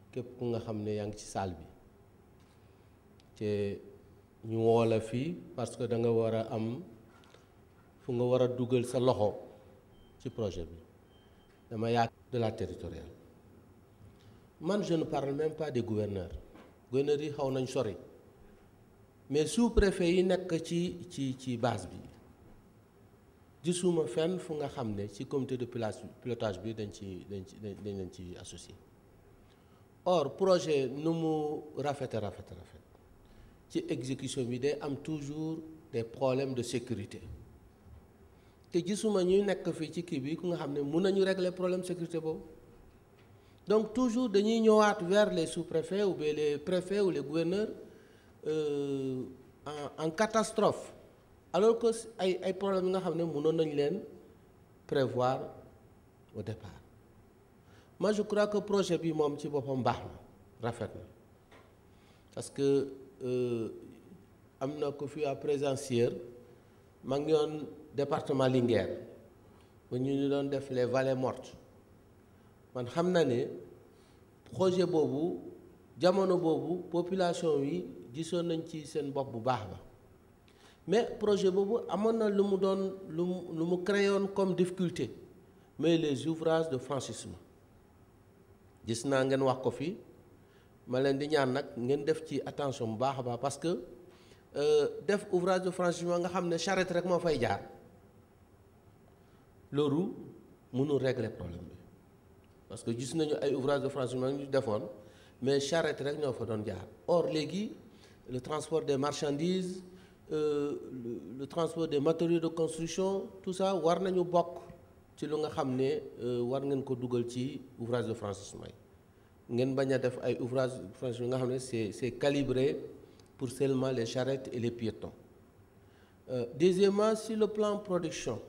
képp ku nga xam ne yaa ngi ci salle bi te ñu woo la fii parce que da nga war a am fu nga war a dugal sa loxo ci projet bi dama yaakaar de la territoriale man je ne parle même pas des gouverneurs yi xaw nañ sori mais sous-préfet yi nekk ci base bi gisuma fenn fu nga xam ne ci comité de pilotage bi dañ leen ci associé or projet nu mu rafet ci exécution bi day am toujours des problèmes de sécurité te gisuma ñuy nekk fii ci kii bi ku nga xam ne mun nañu régler problème sécurité boobu donc toujours dañuy ñëwaat vers les sous-préfets ou bien les préfets ou les gouverneurs en catastrophe alors que ay problèmes yi nga xam ne mënoon nañ leen prévoir au départ moi je crois que projet bi moom ci boppam baax na rafet na parce que am na ko fi à présidentielle maa ngi yoon département Linguère ba ñu doon def les vallées mortes man xam na ne projet boobu jamono boobu population yi gisoon nañ ci seen bopp bu baax ba mais projet boobu amoon na lu mu doon lu mu créé woon comme difficulté mais les ouvrages de franchissement gis naa ngeen wax ko fii ma leen di ñaan nag ngeen def ci attention bu baax a baax parce que def ouvrage de franchissement nga xam ne charrette rek moo fay jaar loolu mënul régler problème bi parce que gis nañu ay ouvrage de franchissement ñu defoon mais charrette rek ñoo fa doon jaar or léegi le transport des marchandises le transport des matériaux de construction tout ça war nañu bokk ci lu nga xam ne war ngeen ko dugal ci ouvrage de franchissement yi ngeen bañ a def ay ouvrage de franchissement nga xam ne c'est calibré pour seulement les charrettes et les piétons deuxièmement sur le plan production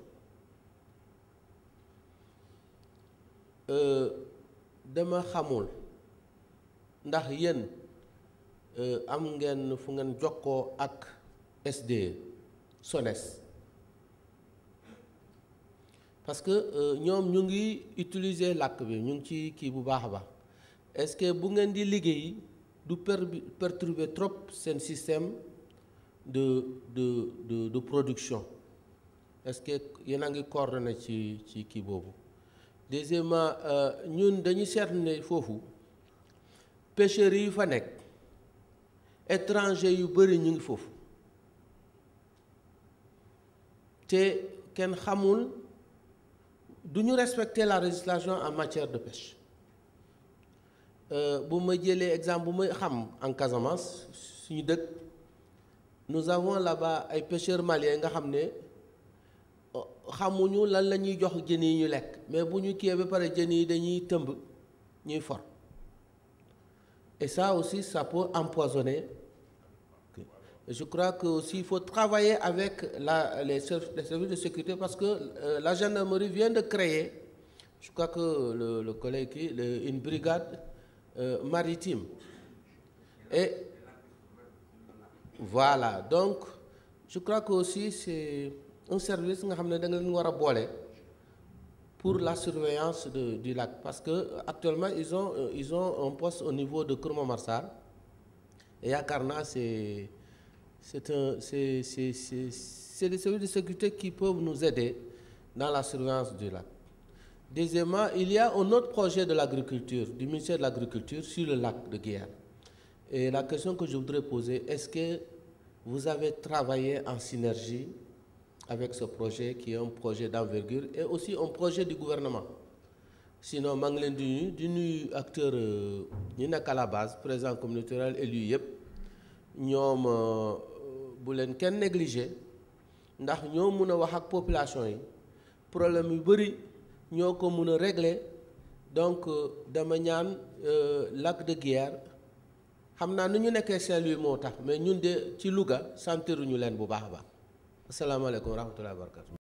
dama xamul ndax yéen am ngeen fu ngeen jokkoo ak SDE SONES parce que ñoom ñu ngi utiliser làkk bi ñu ngi ci kii bu baax a baax est-ce que bu ngeen di liggéey du perturber trop seen système de production est-ce que yéen a ngi coordonné ci kii boobu deuxièmement ñun dañuy seetlu ne foofu pêcheurs yi fa nekk étranger yu bëri ñu ngi foofu te kenn xamul du ñu respecter la législation en matière de pêche bu ma jëlee exemple bu may xam en Casamance suñu dëkk nous avons là-bas ay pêcheurs maliens nga xam ne xamuñu lan la ñuy jox jën yi ñu lekk mais bu ñu kiiyee ba pare jën yi dañuy tëmb ñuy for et ça aussi ça peut empoisonner. Je crois que aussi il faut travailler avec les services de sécurité parce que la gendarmerie vient de créer, je crois que le collègue une brigade maritime. Et voilà, donc je crois que aussi c'est un service nga xam ne da nga leen war a boole pour la surveillance du lac parce que actuellement ils ont un poste au niveau de Kër Momar Sarr et yaakaar naa c'est des services de sécurité qui peuvent nous aider dans la surveillance du lac. Deuxièmement, il y a un autre projet de l'agriculture, du ministère de l'Agriculture sur le lac de Guiers. Et la question que je voudrais poser, est-ce que vous avez travaillé en synergie avec ce projet qui est un projet d'envergure et aussi un projet du gouvernement? Sinon, maa ngi leen di nuyu acteurs ñu nekk à la base, président communautaire élu yëpp ñoom bu leen kenn négligé ndax ñoo mun a wax ak population yi problème yu bëri ñoo ko mun a régler donc dama ñaan lac de Guiers xam naa nu ñu nekkee Saint-Louis moo tax mais ñun de ci Louga sentiruñu leen bu baax a baax asalaamaaleykum wa rahmatullahi wa barakatu